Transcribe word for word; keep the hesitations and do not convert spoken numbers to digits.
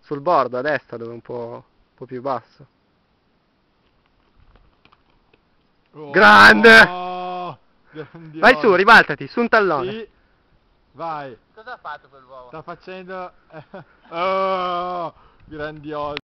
sul bordo a destra dove è un po', un po' più basso. Oh, Grande! Oh, grandioso. Vai su, ribaltati, su un tallone. Sì, vai. Cosa ha fatto quell'uomo? Sta facendo... Oh, grandioso.